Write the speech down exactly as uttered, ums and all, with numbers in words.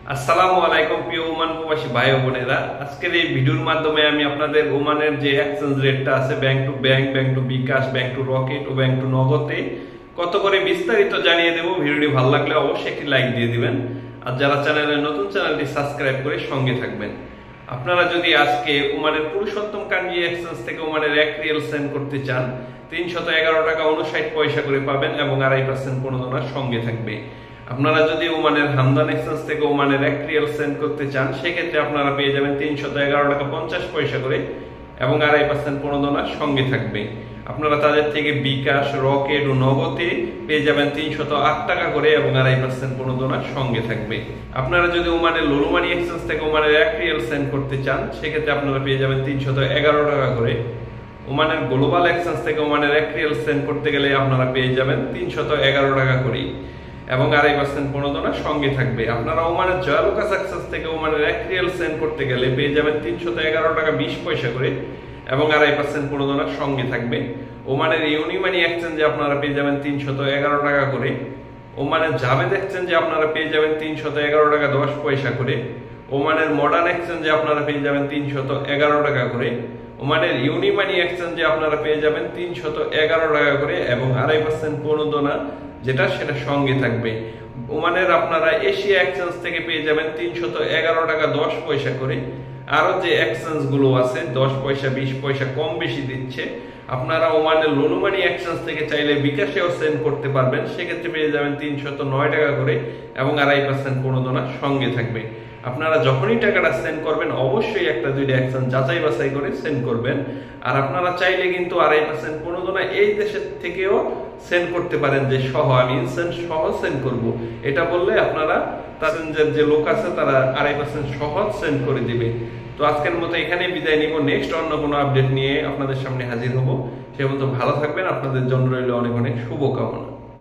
আসসালামু আলাইকুম প্রিয় ওমান প্রবাসী ভাই ও বোনেরা, আজকের এই ভিডিওর মাধ্যমে আমি আপনাদের ওমানের যে এক্সচেঞ্জ রেটটা আছে bank to bank, bank to bKash, bank to Rocket ও ব্যাংক টু নগদে কত করে বিস্তারিত জানিয়ে দেব। ভিডিওটি ভালো লাগলে অবশ্যই একটি লাইক দিয়ে দিবেন, আর যারা চ্যানেলে নতুন চ্যানেলটি সাবস্ক্রাইব করে সঙ্গে থাকবেন। আপনারা যদি আজকে ওমানের পুরুষোত্তম কাঞ্জি এক্সচেঞ্জ থেকে ওমানের এক রিয়েল সেন্ড করতে চান, তিনশত এগারো টাকা উনষাট পয়সা করে পাবেন এবং আড়াই পার্সেন্ট প্রণোদনার সঙ্গে থাকবে। আপনারা যদি ওমানের হামদান এক্সচেঞ্জ থেকে ওমানের এক রিয়েল সেন্ড করতে চান, সেক্ষেত্রে আপনারা পেয়ে যাবেন তিনশত এগারো টাকা পঞ্চাশ পয়সা করে এবং আড়াই পার্সেন্ট প্রণোদনার সঙ্গে থাকবে। আপনারা তাদের থেকে বিকাশ, রকেট ও নগদে পেয়ে যাবেন তিনশত আট টাকা করে এবং আড়াই পার্সেন্ট প্রণোদনার সঙ্গে থাকবে। আপনারা যদি ওমানের লুলুমানি এক্সচেঞ্জ থেকে ওমানের এক রিয়েল সেন্ড করতে চান, সেক্ষেত্রে আপনারা পেয়ে যাবেন তিনশত এগারো টাকা করে। ওমানের গ্লোবাল এক্সচেঞ্জ থেকে ওমানের এক রিয়েল সেন্ড করতে গেলে আপনারা পেয়ে যাবেন তিনশত এগারো টাকা করে এবং আড়াই পার্সেন্ট প্রণোদনার সঙ্গে থাকবে। আপনারা ওমানের জয়ালুকাস এক্সচেঞ্জ থেকে ওমানের এক রিয়েল সেন্ড করতে গেলে পেয়ে যাবেন তিনশত এগারো টাকা বিশ পয়সা করে এবং আড়াই পার্সেন্ট প্রণোদনার সঙ্গে থাকবে। ওমানের ইউনিমানি এক্সচেঞ্জে আপনারা পেয়ে যাবেন তিনশত এগারো টাকা করে। ওমানের জাভেদ এক্সচেঞ্জে আপনারা পেয়ে যাবেন তিনশত এগারো টাকা দশ পয়সা করে। ওমানের মডার্ন এক্সচেঞ্জে আপনারা পেয়ে যাবেন তিনশত এগারো টাকা করে। ওমানের ইউনিমানি এক্সচেঞ্জে আপনারা পেয়ে যাবেন তিনশত এগারো টাকা করে এবং আড়াই পার্সেন্ট প্রণোদনা যেটা সেটা সঙ্গে থাকবে। ওমানের আপনারা এশিয়া এক্সচেঞ্জ থেকে পেয়ে যাবেন তিনশত এগারো টাকা দশ পয়সা করে। আরো যে এক্সচেঞ্জ গুলো আছে দশ পয়সা বিশ পয়সা কম বেশি দিচ্ছে, আপনারা ওমানের লুলুমানি এক্সচেঞ্জ থেকে চাইলে বিকাশেও সেন্ড করতে পারবেন, সেক্ষেত্রে পেয়ে যাবেন তিনশত নয় টাকা করে এবং আড়াই পার্সেন্ট প্রণোদনা সঙ্গে থাকবে। আপনারা যখনই টাকাটা সেন্ড করবেন অবশ্যই একটা দুইটা এক্সচেঞ্জ যাচাই বাছাই করে সেন্ড করবেন। আর আপনারা চাইলে কিন্তু আড়াই পার্সেন্ট প্রণোদনা এই দেশের থেকেও সেন্ড করতে পারেন, যে সহ আমি ইনসেন্ট সহ সেন্ড করব এটা বললে আপনারা তাদের যে লোক আছে তারা আড়াই পার্সেন্ট সহজ সেন্ড করে দিবে। তো আজকের মতো এখানেই বিদায় নিব। নেক্সট অন্য কোনো আপডেট নিয়ে আপনাদের সামনে হাজির হব। সে পর্যন্ত ভালো থাকবেন। আপনাদের জন্য রইল অনেক অনেক শুভকামনা।